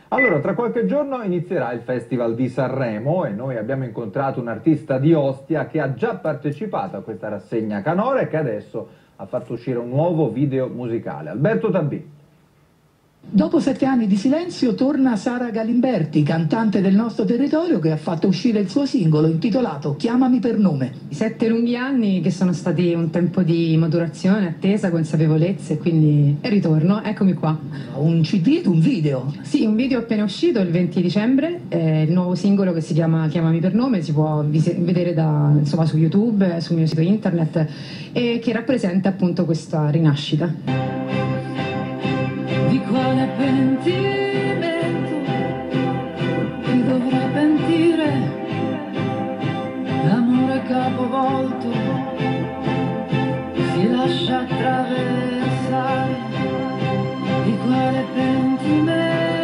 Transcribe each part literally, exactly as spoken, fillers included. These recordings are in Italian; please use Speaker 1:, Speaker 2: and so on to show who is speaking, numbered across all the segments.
Speaker 1: Allora, tra qualche giorno inizierà il Festival di Sanremo e noi abbiamo incontrato un artista di Ostia che ha già partecipato a questa rassegna canora e che adesso ha fatto uscire un nuovo video musicale. Alberto Tabbì.
Speaker 2: Dopo sette anni di silenzio torna Sara Galimberti, cantante del nostro territorio, che ha fatto uscire il suo singolo intitolato Chiamami per nome.
Speaker 3: Sette lunghi anni che sono stati un tempo di maturazione, attesa, consapevolezza e quindi il ritorno, eccomi qua.
Speaker 2: Un C D ed un video.
Speaker 3: Sì, un video appena uscito il venti dicembre, eh, il nuovo singolo che si chiama Chiamami per nome, si può vedere da, insomma, su YouTube, sul mio sito internet, e che rappresenta appunto questa rinascita.
Speaker 4: Di quale pentimento ti dovrà pentire l'amore capovolto si lascia attraversare. Di quale pentimento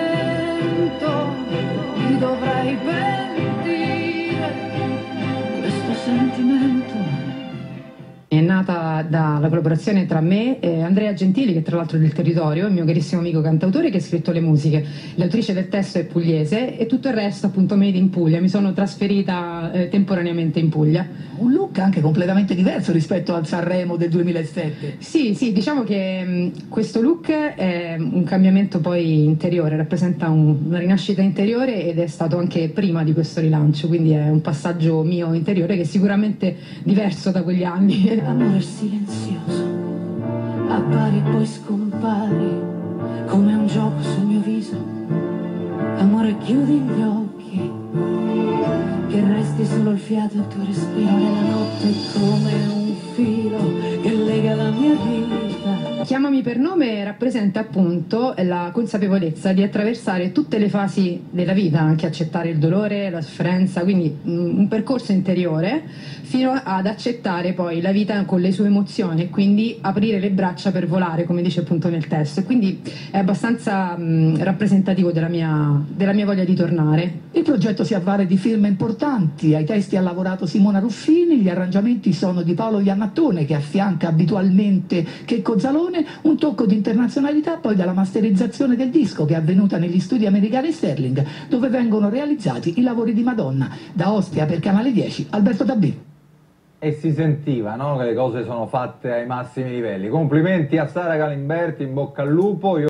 Speaker 4: ti dovrai pentire questo sentimento.
Speaker 3: È nata dalla collaborazione tra me e Andrea Gentili, che tra l'altro è del territorio, il mio carissimo amico cantautore che ha scritto le musiche. L'autrice del testo è pugliese e tutto il resto appunto made in Puglia. Mi sono trasferita eh, temporaneamente in Puglia.
Speaker 2: Un look anche completamente diverso rispetto al Sanremo del duemilasette.
Speaker 3: Sì, sì, diciamo che mh, questo look è un cambiamento poi interiore, rappresenta un, una rinascita interiore ed è stato anche prima di questo rilancio, quindi è un passaggio mio interiore che è sicuramente diverso da quegli anni.
Speaker 4: Amore silenzioso, appari e poi scompari, come un gioco sul mio viso. Amore, chiudi gli occhi, che resti solo il fiato e il tuo respiro nella notte, come un filo che lega la mia vita.
Speaker 3: Chiamami per nome rappresenta appunto la consapevolezza di attraversare tutte le fasi della vita, anche accettare il dolore, la sofferenza, quindi un percorso interiore fino ad accettare poi la vita con le sue emozioni e quindi aprire le braccia per volare, come dice appunto nel testo, e quindi è abbastanza mh, rappresentativo della mia, della mia voglia di tornare.
Speaker 2: Il progetto si avvale di firme importanti, ai testi ha lavorato Simona Ruffini, gli arrangiamenti sono di Paolo Iannattone che affianca abitualmente Checco Zalone, un tocco di internazionalità poi dalla masterizzazione del disco che è avvenuta negli studi americani Sterling, dove vengono realizzati i lavori di Madonna. Da Ostia per Canale dieci, Alberto Tabbì.
Speaker 1: E si sentiva, no? Che le cose sono fatte ai massimi livelli. Complimenti a Sara Galimberti, in bocca al lupo. Io